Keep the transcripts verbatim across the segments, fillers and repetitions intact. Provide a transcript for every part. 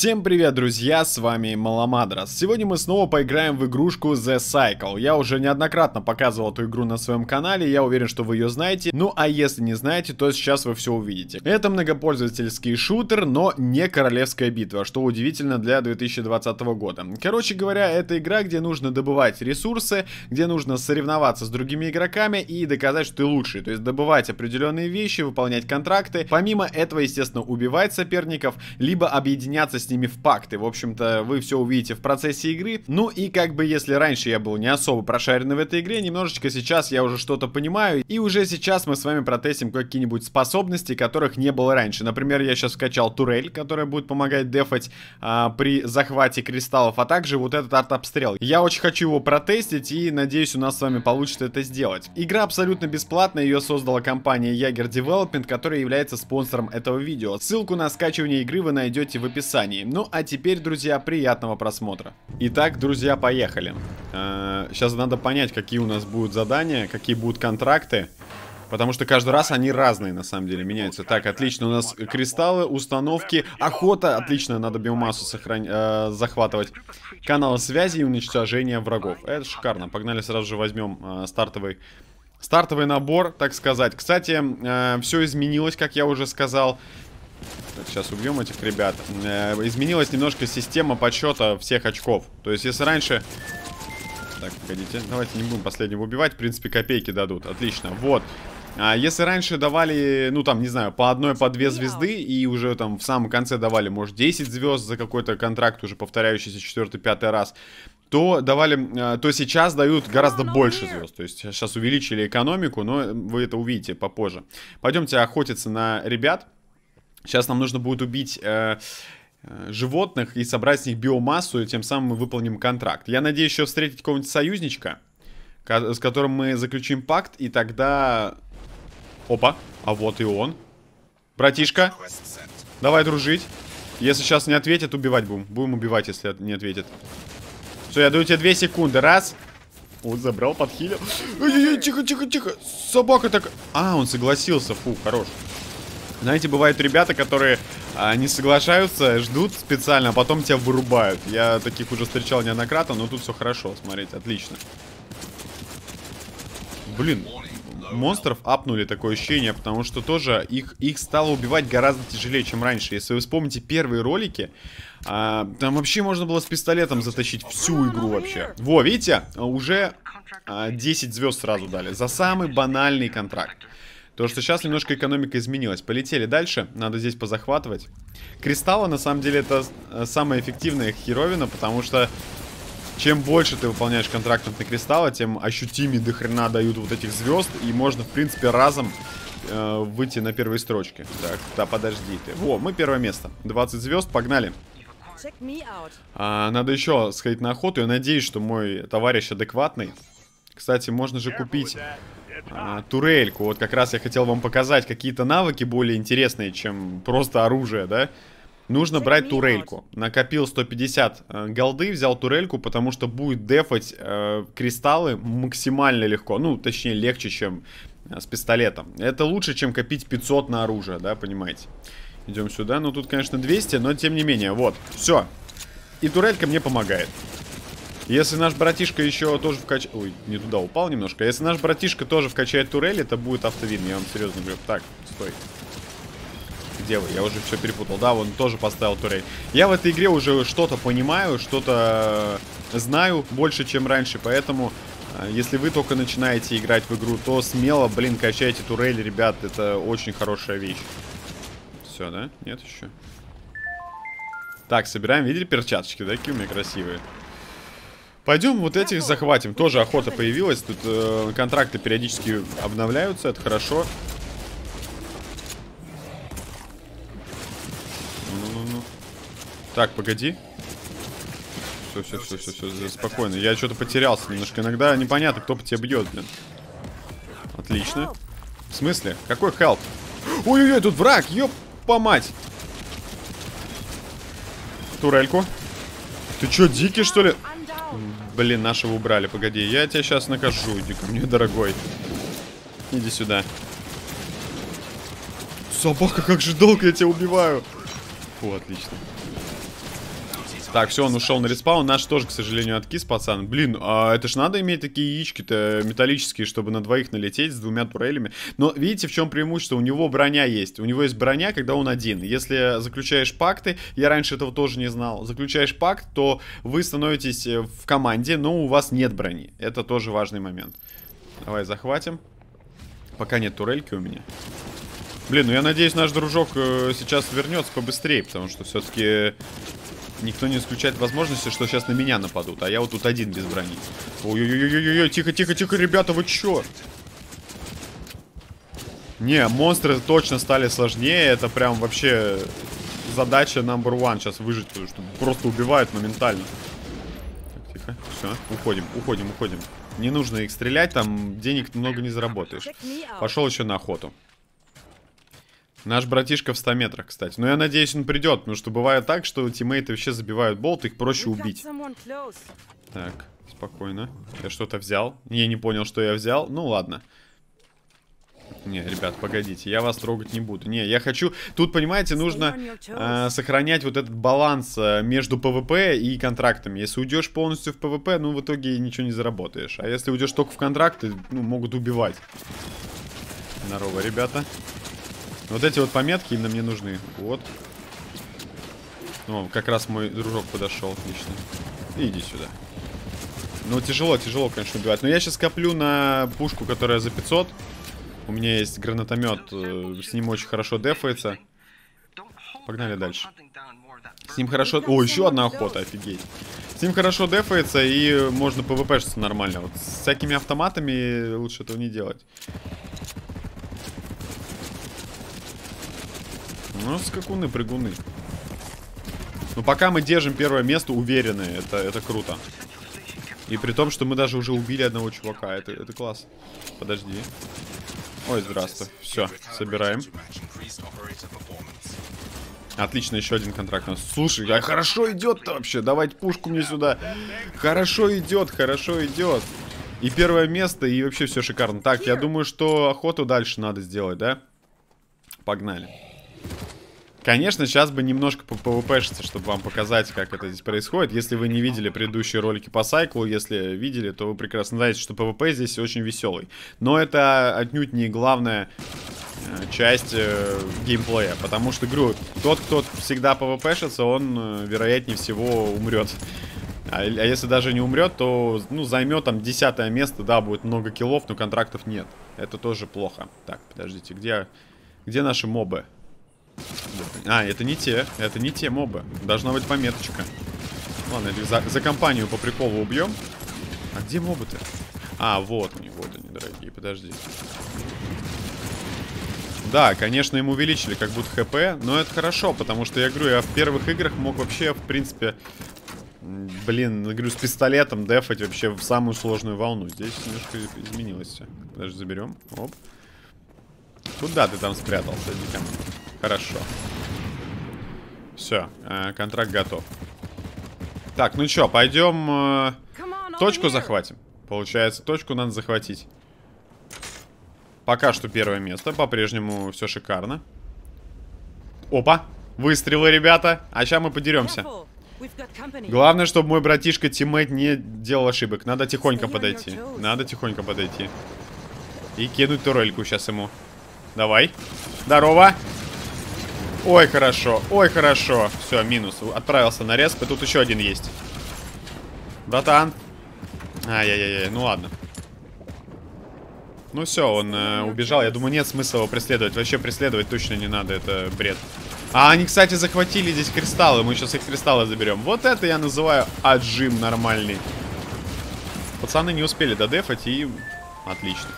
Всем привет, друзья, с вами Маламадрос. Сегодня мы снова поиграем в игрушку The Cycle. Я уже неоднократно показывал эту игру на своем канале, я уверен, что вы ее знаете. Ну а если не знаете, то сейчас вы все увидите. Это многопользовательский шутер, но не королевская битва, что удивительно для две тысячи двадцатого года. Короче говоря, это игра, где нужно добывать ресурсы, где нужно соревноваться с другими игроками и доказать, что ты лучший. То есть добывать определенные вещи, выполнять контракты. Помимо этого, естественно, убивать соперников, либо объединяться с ними в пакты. В общем-то, вы все увидите в процессе игры. Ну и как бы, если раньше я был не особо прошаренный в этой игре, немножечко сейчас я уже что-то понимаю. И уже сейчас мы с вами протестим какие-нибудь способности, которых не было раньше. Например, я сейчас скачал турель, которая будет помогать дефать а, при захвате кристаллов, а также вот этот арт-обстрел. Я очень хочу его протестить и надеюсь, у нас с вами получится это сделать. Игра абсолютно бесплатная, ее создала компания Jaeger Development, которая является спонсором этого видео. Ссылку на скачивание игры вы найдете в описании. Ну, а теперь, друзья, приятного просмотра. Итак, друзья, поехали. Э-э, сейчас надо понять, какие у нас будут задания, какие будут контракты. Потому что каждый раз они разные, на самом деле, меняются. Так, отлично, у нас кристаллы, установки, охота. Отлично, надо биомассу сохран... э, захватывать. Каналы связи и уничтожение врагов. Это шикарно. Погнали, сразу же возьмем э, стартовый... Стартовый набор, так сказать. Кстати, э, все изменилось, как я уже сказал. Так, сейчас убьем этих ребят. Э, изменилась немножко система подсчета всех очков. То есть, если раньше... Так, погодите. Давайте не будем последнего убивать. В принципе, копейки дадут. Отлично. Вот. А если раньше давали, ну, там, не знаю, по одной, по две звезды, и уже там в самом конце давали, может, десять звезд за какой-то контракт, уже повторяющийся четвертый, пятый раз, то давали, то сейчас дают гораздо больше звезд. То есть сейчас увеличили экономику, но вы это увидите попозже. Пойдемте охотиться на ребят. Сейчас нам нужно будет убить э, э, животных и собрать с них биомассу, и тем самым мы выполним контракт. Я надеюсь еще встретить какого-нибудь союзничка, с которым мы заключим пакт, и тогда... Опа, а вот и он. Братишка, давай дружить. Если сейчас не ответит, убивать будем. Будем убивать, если не ответит. Все, я даю тебе две секунды. Раз. Вот, забрал, подхилил. Ой-ой-ой, тихо, тихо, тихо. Собака такая. А, он согласился. Фу, хорош. Знаете, бывают ребята, которые а, не соглашаются, ждут специально, а потом тебя вырубают. Я таких уже встречал неоднократно, но тут все хорошо. Смотрите, отлично. Блин, монстров апнули, такое ощущение, потому что тоже их, их стало убивать гораздо тяжелее, чем раньше. Если вы вспомните первые ролики, а, там вообще можно было с пистолетом затащить всю игру вообще. Во, видите, уже а, десять звезд сразу дали за самый банальный контракт. То, что сейчас немножко экономика изменилась. Полетели дальше. Надо здесь позахватывать. Кристаллы, на самом деле, это самая эффективная херовина, потому что чем больше ты выполняешь контрактов на кристаллы, тем ощутимее до хрена дают вот этих звезд. И можно, в принципе, разом э, выйти на первой строчке. Так, да подожди ты. Во, мы первое место. двадцать звезд, погнали. А, надо еще сходить на охоту. Я надеюсь, что мой товарищ адекватный. Кстати, можно же купить... А, турельку. Вот как раз я хотел вам показать какие-то навыки более интересные, чем просто оружие, да? Нужно брать турельку. Накопил сто пятьдесят э, голды, взял турельку, потому что будет дефать э, кристаллы максимально легко. Ну, точнее, легче, чем э, с пистолетом. Это лучше, чем копить пятьсот на оружие, да, понимаете? Идем сюда. Ну, тут, конечно, двести, но тем не менее. Вот, все. И турелька мне помогает. Если наш братишка еще тоже вкачает... Ой, не туда упал немножко. Если наш братишка тоже вкачает турель, это будет автовин, я вам серьезно говорю. Так, стой. Где вы? Я уже все перепутал. Да, он тоже поставил турель. Я в этой игре уже что-то понимаю, что-то знаю больше, чем раньше. Поэтому, если вы только начинаете играть в игру, то смело, блин, качайте турель, ребят. Это очень хорошая вещь. Все, да? Нет еще? Так, собираем. Видели перчаточки, да? Какие у меня красивые. Пойдем вот этих захватим. Тоже охота появилась. Тут э, контракты периодически обновляются. Это хорошо. Ну-ну-ну. Так, погоди. Все, все, все, все, все, спокойно. Я что-то потерялся немножко. Иногда непонятно, кто по тебе бьет, блин. Отлично. В смысле? Какой хелп? Ой-ой-ой, тут враг, ёпа мать. Турельку. Ты что, дикий, что ли? Блин, нашего убрали, погоди. Я тебя сейчас накажу, иди ко мне, дорогой. Иди сюда. Собака, как же долго я тебя убиваю. Фу, отлично. Так, все, он ушел на респаун. Наш тоже, к сожалению, откис, пацан. Блин, а это ж надо иметь такие яички-то металлические, чтобы на двоих налететь с двумя турелями. Но видите, в чем преимущество? У него броня есть. У него есть броня, когда он один. Если заключаешь пакты, я раньше этого тоже не знал, заключаешь пакт, то вы становитесь в команде, но у вас нет брони. Это тоже важный момент. Давай захватим. Пока нет турельки у меня. Блин, ну я надеюсь, наш дружок э, сейчас вернется побыстрее, потому что все-таки никто не исключает возможности, что сейчас на меня нападут, а я вот тут один без брони. Ой-ой-ой-ой-ой, тихо-тихо-тихо, ребята, вы чё? Не, монстры точно стали сложнее, это прям вообще задача number one сейчас выжить, потому что просто убивают моментально. Так, тихо, все, уходим, уходим, уходим. Не нужно их стрелять, там денег много не заработаешь. Пошел еще на охоту. Наш братишка в ста метрах, кстати. Но я надеюсь, он придет, потому что бывает так, что тиммейты вообще забивают болт, их проще убить. Так, спокойно. Я что-то взял. Я не понял, что я взял. Ну ладно. Не, ребят, погодите, я вас трогать не буду. Не, я хочу... Тут, понимаете, нужно э, сохранять вот этот баланс э, между ПВП и контрактами. Если уйдешь полностью в ПВП, ну, в итоге ничего не заработаешь. А если уйдешь только в контракты, ну, могут убивать. Здорово, ребята. Вот эти вот пометки именно мне нужны. Вот. О, как раз мой дружок подошел. Отлично. Иди сюда. Ну, тяжело, тяжело, конечно, убивать. Но я сейчас коплю на пушку, которая за пятьсот. У меня есть гранатомет. С ним очень хорошо дефается. Погнали дальше. С ним хорошо... О, еще одна охота, офигеть. С ним хорошо дефается и можно пвпшиться нормально. Вот с всякими автоматами лучше этого не делать. Ну, скакуны, прыгуны. Но пока мы держим первое место уверенные, это, это круто. И при том, что мы даже уже убили одного чувака. Это, это класс. Подожди. Ой, здравствуй. Все, собираем. Отлично, еще один контракт у нас. Слушай, а хорошо идет-то вообще. Давайте пушку мне сюда. Хорошо идет, хорошо идет. И первое место, и вообще все шикарно. Так, я думаю, что охоту дальше надо сделать, да? Погнали. Конечно, сейчас бы немножко по-пвпшиться, чтобы вам показать, как это здесь происходит. Если вы не видели предыдущие ролики по сайклу, если видели, то вы прекрасно знаете, что пвп здесь очень веселый. Но это отнюдь не главная э, часть э, геймплея. Потому что, говорю, тот, кто всегда пвпшится, он, э, вероятнее всего, умрет. А, а если даже не умрет, то, ну, займет там десятое место, да, будет много киллов, но контрактов нет. Это тоже плохо. Так, подождите, где, где наши мобы? А, это не те, это не те мобы. Должна быть пометочка. Ладно, за, за компанию по приколу убьем. А где мобы-то? А, вот они, вот они, дорогие, подожди. Да, конечно, им увеличили как будто хп, но это хорошо, потому что я говорю, я в первых играх мог вообще, в принципе, блин, я говорю, с пистолетом дефать вообще в самую сложную волну. Здесь немножко изменилось все. Даже заберем. Оп. Куда ты там спрятался? Иди ко мне. Хорошо. Все, э, контракт готов. Так, ну что, пойдем э, точку захватим. Получается, точку надо захватить. Пока что первое место. По-прежнему все шикарно. Опа, выстрелы, ребята. А сейчас мы подеремся. Главное, чтобы мой братишка тиммейт не делал ошибок. Надо тихонько подойти. Надо тихонько подойти. И кинуть турельку сейчас ему. Давай. Здорово. Ой, хорошо, ой, хорошо. Все, минус. Отправился на респ, и тут еще один есть. Братан. Ай-яй-яй, ну ладно. Ну все, он э, убежал. Я думаю, нет смысла его преследовать. Вообще преследовать точно не надо, это бред. А, они, кстати, захватили здесь кристаллы. Мы сейчас их кристаллы заберем. Вот это я называю отжим нормальный. Пацаны не успели додефать, и отлично.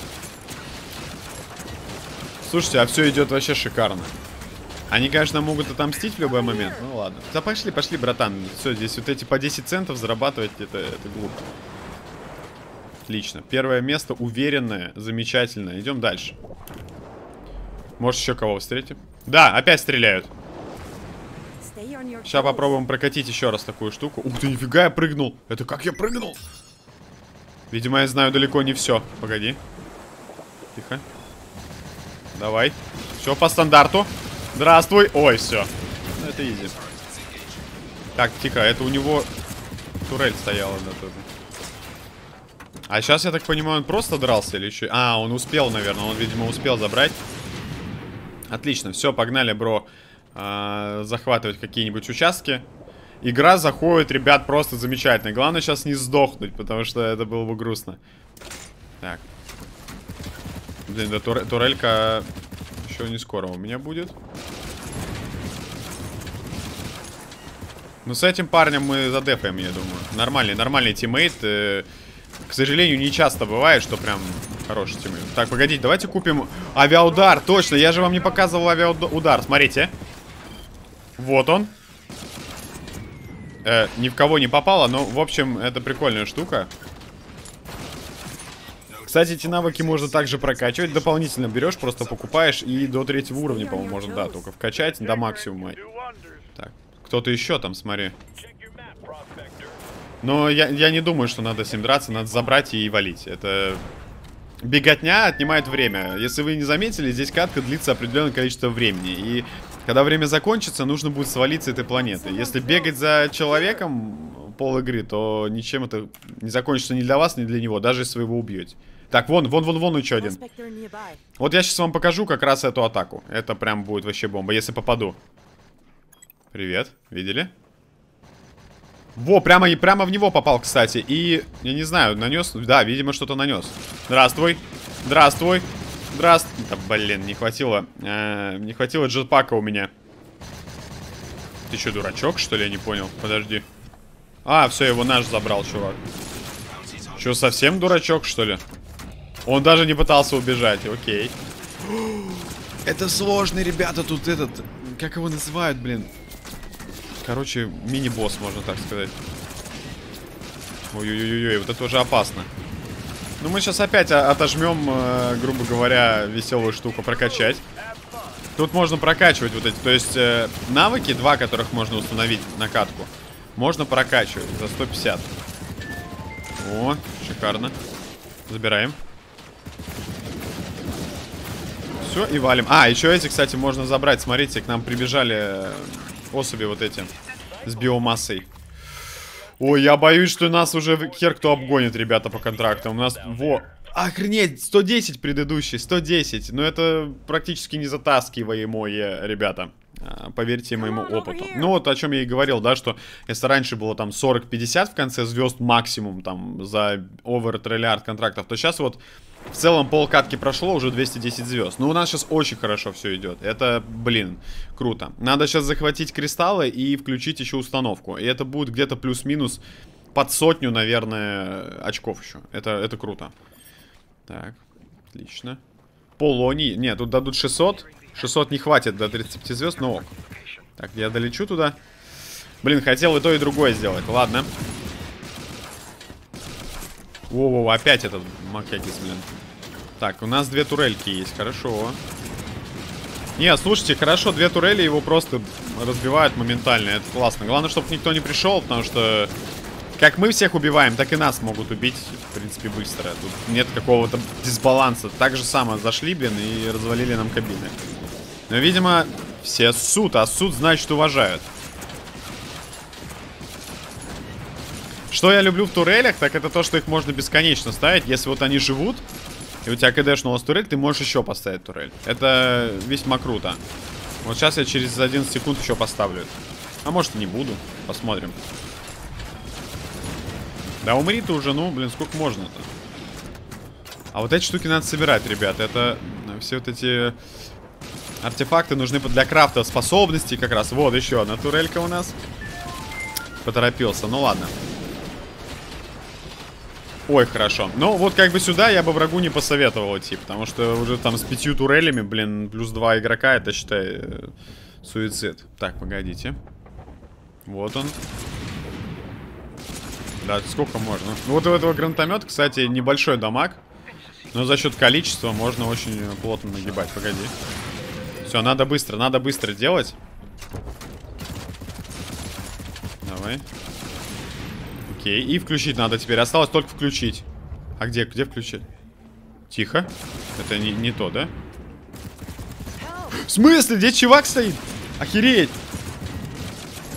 Слушайте, а все идет вообще шикарно. Они, конечно, могут отомстить в любой момент. Ну ладно. Да пошли, пошли, братан. Все, здесь вот эти по десять центов зарабатывать, это, это глупо. Отлично. Первое место уверенное, замечательно. Идем дальше. Может, еще кого встретим? Да, опять стреляют. Сейчас попробуем прокатить еще раз такую штуку. Ух ты, нифига я прыгнул. Это как я прыгнул? Видимо, я знаю далеко не все. Погоди. Тихо. Давай. Все по стандарту. Здравствуй. Ой, все. Ну, это изи. Так, тихо, это у него турель стояла на тут. А сейчас, я так понимаю, он просто дрался или еще... А, он успел, наверное, он, видимо, успел забрать. Отлично, все, погнали, бро, а, захватывать какие-нибудь участки. Игра заходит, ребят, просто замечательно. Главное сейчас не сдохнуть, потому что это было бы грустно. Так. Блин, да тур турелька еще не скоро у меня будет. Ну, с этим парнем мы задефаем, я думаю. Нормальный, нормальный тиммейт. Э, к сожалению, не часто бывает, что прям хороший тиммейт. Так, погодите, давайте купим авиаудар. Точно, я же вам не показывал авиаудар. Смотрите. Вот он. Э, ни в кого не попало, но, в общем, это прикольная штука. Кстати, эти навыки можно также прокачивать. Дополнительно берешь, просто покупаешь. И до третьего уровня, по-моему, можно, да, только вкачать до максимума. Так, кто-то еще там, смотри. Но я, я не думаю, что надо с ним драться. Надо забрать и валить. Это... Беготня отнимает время. Если вы не заметили, здесь катка длится определенное количество времени. И когда время закончится, нужно будет свалить с этой планеты. Если бегать за человеком пол игры, то ничем это не закончится ни для вас, ни для него. Даже если вы его убьете. Так, вон, вон, вон, вон еще один. Вот я сейчас вам покажу как раз эту атаку. Это прям будет вообще бомба, если попаду. Привет, видели? Во, прямо, прямо в него попал, кстати. И, я не знаю, нанес. Да, видимо, что-то нанес. Здравствуй. Здравствуй. Здравствуй. Да, блин, не хватило. Э, не хватило джетпака у меня. Ты что, дурачок, что ли? Я не понял. Подожди. А, все, его наш забрал, чувак. Что, совсем дурачок, что ли? Он даже не пытался убежать. Окей. Это сложный, ребята, тут этот... Как его называют, блин? Короче, мини-босс, можно так сказать. Ой-ой-ой-ой, вот это уже опасно. Ну, мы сейчас опять отожмем, э, грубо говоря, веселую штуку прокачать. Тут можно прокачивать вот эти, то есть э, навыки, два которых можно установить на катку, можно прокачивать за сто пятьдесят. О, шикарно. Забираем. Все, и валим. А, еще эти, кстати, можно забрать. Смотрите, к нам прибежали особи вот эти с биомассой. Ой, я боюсь, что нас уже хер кто обгонит, ребята, по контрактам. У нас, во, охренеть, сто десять предыдущий, сто десять. Но это практически не затаскиваемое, ребята. Поверьте моему опыту. Ну вот о чем я и говорил, да, что если раньше было там сорок пятьдесят в конце звезд максимум там за овер триллиард контрактов, то сейчас вот в целом полкатки прошло, уже двести десять звезд. Но у нас сейчас очень хорошо все идет. Это, блин, круто. Надо сейчас захватить кристаллы и включить еще установку. И это будет где-то плюс-минус под сотню, наверное, очков еще. Это, это круто. Так, отлично. Полоний. Нет, тут дадут шестьсот. шестьсот не хватит до тридцати звезд, но ок. Так, я долечу туда. Блин, хотел и то, и другое сделать. Ладно. Воу-воу, опять этот макягис, блин. Так, у нас две турельки есть, хорошо. Не, слушайте, хорошо, две турели его просто разбивают моментально. Это классно. Главное, чтобы никто не пришел, потому что как мы всех убиваем, так и нас могут убить, в принципе, быстро. Тут нет какого-то дисбаланса. Так же самое зашли, блин, и развалили нам кабины. Но, видимо, все ссут, а ссут значит уважают. Что я люблю в турелях, так это то, что их можно бесконечно ставить. Если вот они живут, и у тебя кдшнулась турель, ты можешь еще поставить турель. Это весьма круто. Вот сейчас я через одиннадцать секунд еще поставлю. А может и не буду. Посмотрим. Да умри ты уже, ну, блин, сколько можно-то. А вот эти штуки надо собирать, ребят. Это все вот эти артефакты нужны для крафта способностей как раз. Вот еще одна турелька у нас. Поторопился, ну ладно. Ой, хорошо. Ну, вот как бы сюда я бы врагу не посоветовал идти, потому что уже там с пятью турелями, блин, плюс два игрока, это, считай, суицид. Так, погодите. Вот он. Да, сколько можно? Ну, вот у этого гранатомета, кстати, небольшой дамаг, но за счет количества можно очень плотно нагибать. Погоди. Все, надо быстро, надо быстро делать. Давай. Окей, и включить надо теперь. Осталось только включить. А где, где включить? Тихо. Это не, не то, да? В смысле? Где чувак стоит? Охереть!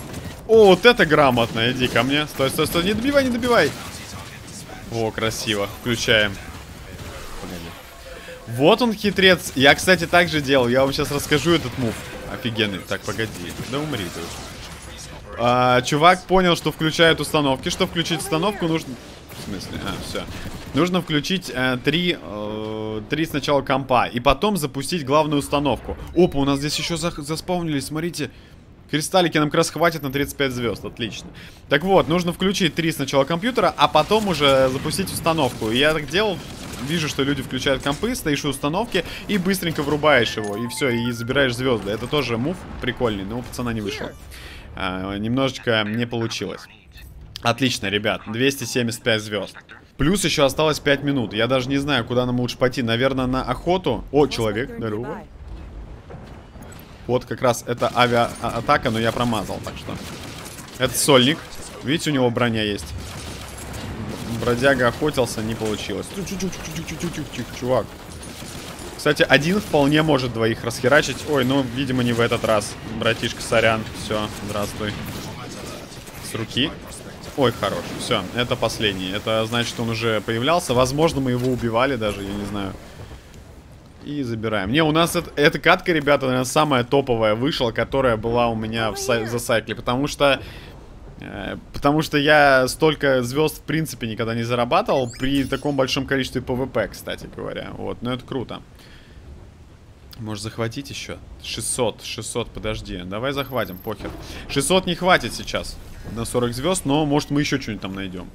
О, вот это грамотно. Иди ко мне. Стой, стой, стой. Не добивай, не добивай. О, красиво. Включаем. Погоди. Вот он хитрец. Я, кстати, так же делал. Я вам сейчас расскажу этот мув. Офигенный. Так, погоди. Да умри ты. А, чувак понял, что включают установки. Чтобы включить установку, нужно... В смысле? А, все. Нужно включить э, три, э, три сначала компа. И потом запустить главную установку. Опа, у нас здесь еще за заспаунились. Смотрите. Кристаллики нам как раз хватит на тридцать пять звезд. Отлично. Так вот, нужно включить три сначала компьютера, а потом уже запустить установку. И я так делал. Вижу, что люди включают компы, стоишь у установки и быстренько врубаешь его. И все, и забираешь звезды. Это тоже мув прикольный, но у пацана не вышло. А, немножечко не получилось. Отлично, ребят. двести семьдесят пять звезд. Плюс еще осталось пять минут. Я даже не знаю, куда нам лучше пойти. Наверное, на охоту. О, человек, здорово. Вот как раз это авиаатака, но я промазал, так что. Это сольник. Видите, у него броня есть. Бродяга охотился, не получилось. Чувак. Кстати, один вполне может двоих расхерачить. Ой, ну, видимо, не в этот раз. Братишка, сорян. Все, здравствуй. С руки. Ой, хорош. Все, это последний. Это значит, он уже появлялся. Возможно, мы его убивали даже, я не знаю. И забираем. Не, у нас это, эта катка, ребята, наверное, самая топовая вышла, которая была у меня в за сайкле. Потому что... Э, потому что я столько звезд, в принципе, никогда не зарабатывал. При таком большом количестве пэ вэ пэ, кстати говоря. Вот, но это круто. Может захватить еще? шестьсот, шестьсот, подожди. Давай захватим, похер. шестьсот не хватит сейчас на сорок звезд, но может мы еще что-нибудь там найдем.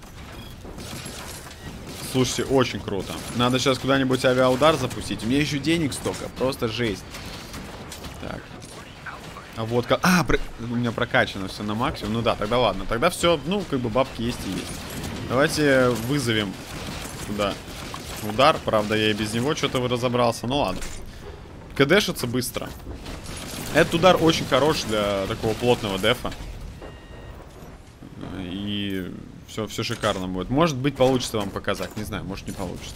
Слушайте, очень круто. Надо сейчас куда-нибудь авиаудар запустить. У меня еще денег столько. Просто жесть. Так. А вот как... А, про... у меня прокачано все на максимум. Ну да, тогда ладно. Тогда все, ну, как бы бабки есть и есть. Давайте вызовем туда удар. Правда, я и без него что-то разобрался. Ну ладно. КДшится быстро. Этот удар очень хорош для такого плотного дефа. И... Все, все шикарно будет. Может быть, получится вам показать. Не знаю, может, не получится.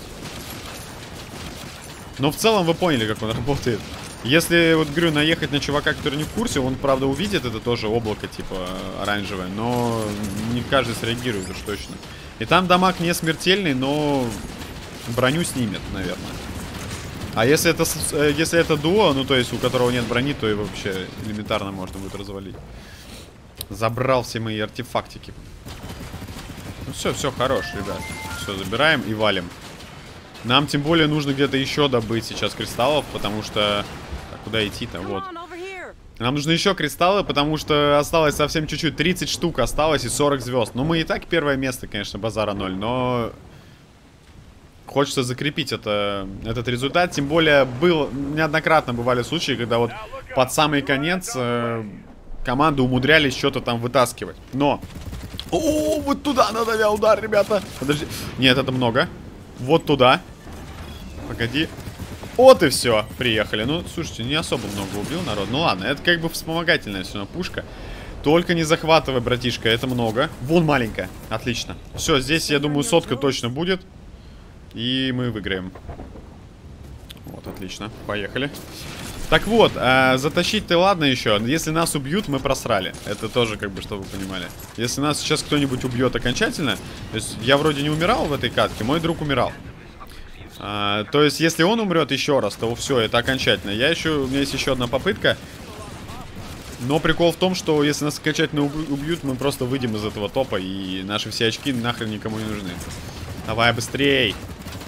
Но в целом вы поняли, как он работает. Если, вот говорю, наехать на чувака, который не в курсе, он, правда, увидит это тоже облако, типа, оранжевое. Но не каждый среагирует уж точно. И там дамаг не смертельный, но броню снимет, наверное. А если это, если это дуо, ну, то есть у которого нет брони, то и вообще элементарно можно будет развалить. Забрал все мои артефактики. Ну все, все, хорош, ребят. Все, забираем и валим. Нам тем более нужно где-то еще добыть сейчас кристаллов, потому что... Так, куда идти-то? Вот. Нам нужно еще кристаллы, потому что осталось совсем чуть-чуть. тридцать штук осталось и сорок звезд. Ну, мы и так первое место, конечно, базара ноль, но... Хочется закрепить это, этот результат. Тем более, был, неоднократно бывали случаи, когда вот под самый конец э, команды умудрялись что-то там вытаскивать. Но... О, вот туда надо авиаудар, ребята. Подожди. Нет, это много. Вот туда. Погоди. Вот и все. Приехали. Ну, слушайте, не особо много убил народ. Ну ладно, это как бы вспомогательная все равно пушка. Только не захватывай, братишка, это много. Вон маленькая. Отлично. Все, здесь, я думаю, сотка точно будет. И мы выиграем. Вот, отлично. Поехали. Так вот, э, затащить-то ладно еще. Если нас убьют, мы просрали. Это тоже, как бы, чтобы вы понимали. Если нас сейчас кто-нибудь убьет окончательно. То есть, я вроде не умирал в этой катке, мой друг умирал. э, То есть, если он умрет еще раз, то все, это окончательно. Я еще, у меня есть еще одна попытка. Но прикол в том, что если нас окончательно убьют, мы просто выйдем из этого топа. И наши все очки нахрен никому не нужны. Давай быстрей.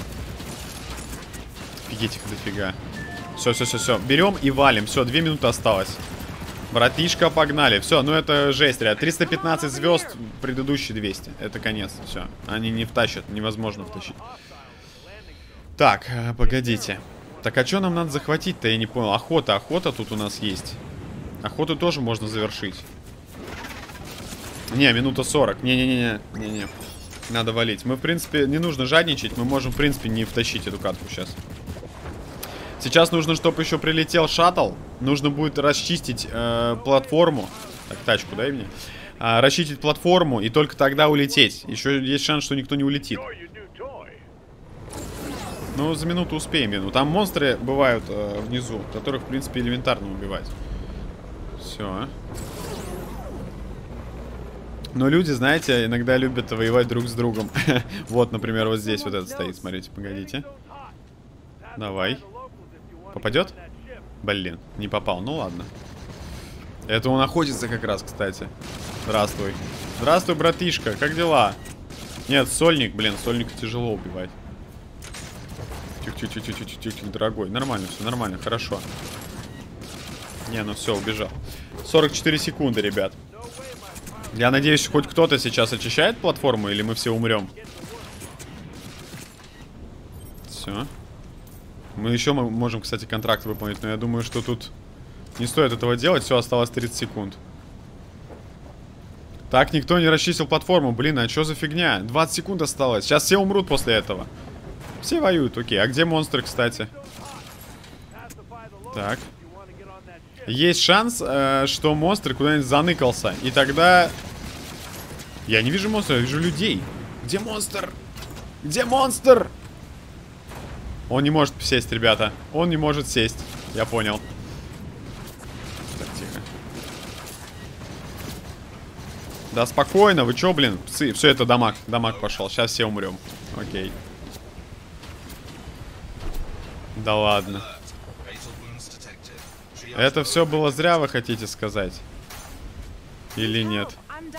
Офигеть их дофига. Все, все, все, все. Берем и валим. Все, две минуты осталось. Братишка, погнали. Все, ну это жесть, ребят. триста пятнадцать звезд, предыдущие двести. Это конец. Все. Они не втащат. Невозможно втащить. Так, погодите. Так, а что нам надо захватить-то? Я не понял. Охота, охота тут у нас есть. Охоту тоже можно завершить. Не, минута сорок. Не-не-не. Не-не. Надо валить. Мы, в принципе, не нужно жадничать. Мы можем, в принципе, не втащить эту катку сейчас. Сейчас нужно, чтобы еще прилетел шаттл. Нужно будет расчистить э, платформу. Так, тачку дай мне. А, расчистить платформу и только тогда улететь. Еще есть шанс, что никто не улетит. Ну, за минуту успеем. Ну, там монстры бывают э, внизу, которых, в принципе, элементарно убивать. Все. Но люди, знаете, иногда любят воевать друг с другом. Вот, например, вот здесь вот этот стоит, смотрите, погодите. Давай. Попадет? Блин, не попал, ну ладно. Это он охотится как раз, кстати. Здравствуй. Здравствуй, братишка, как дела? Нет, сольник, блин, сольника тяжело убивать. Тихо-тихо-тихо-тихо-тихо, дорогой. Нормально, все нормально, хорошо. Не, ну все, убежал. сорок четыре секунды, ребят. Я надеюсь, хоть кто-то сейчас очищает платформу, или мы все умрем. Все. Мы еще можем, кстати, контракт выполнить, но я думаю, что тут не стоит этого делать. Все, осталось тридцать секунд. Так, никто не расчистил платформу. Блин, а что за фигня? двадцать секунд осталось. Сейчас все умрут после этого. Все воюют, окей. А где монстры, кстати? Так. Есть шанс, э, что монстр куда-нибудь заныкался. И тогда... Я не вижу монстра, я вижу людей. Где монстр? Где монстр? Он не может сесть, ребята. Он не может сесть. Я понял. Так, тихо. Да спокойно, вы чё, блин? Псы. Все, это дамаг. Дамаг пошел. Сейчас все умрем. Окей. Да ладно. Это все было зря, вы хотите сказать? Или нет?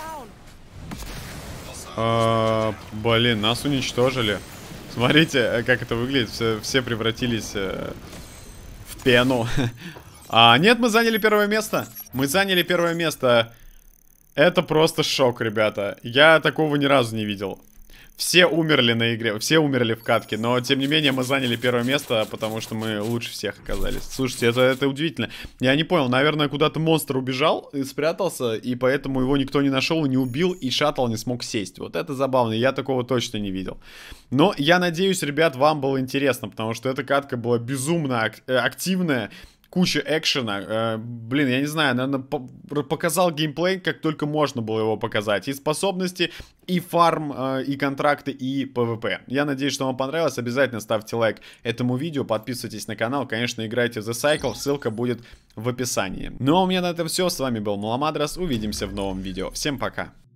А, блин, нас уничтожили. Смотрите, как это выглядит. Все, все превратились э, в пену. А нет, мы заняли первое место. Мы заняли первое место. Это просто шок, ребята. Я такого ни разу не видел. Все умерли на игре, все умерли в катке, но тем не менее мы заняли первое место, потому что мы лучше всех оказались. Слушайте, это, это удивительно. Я не понял, наверное, куда-то монстр убежал и спрятался, и поэтому его никто не нашел, не убил, и шаттл не смог сесть. Вот это забавно, я такого точно не видел. Но я надеюсь, ребят, вам было интересно, потому что эта катка была безумно ак активная. Куча экшена. Э, блин, я не знаю, наверное, по показал геймплей, как только можно было его показать. И способности, и фарм, э, и контракты, и пэ вэ пэ. Я надеюсь, что вам понравилось. Обязательно ставьте лайк этому видео, подписывайтесь на канал. Конечно, играйте в The Cycle, ссылка будет в описании. Ну а у меня на этом все. С вами был Маламадрос. Увидимся в новом видео. Всем пока.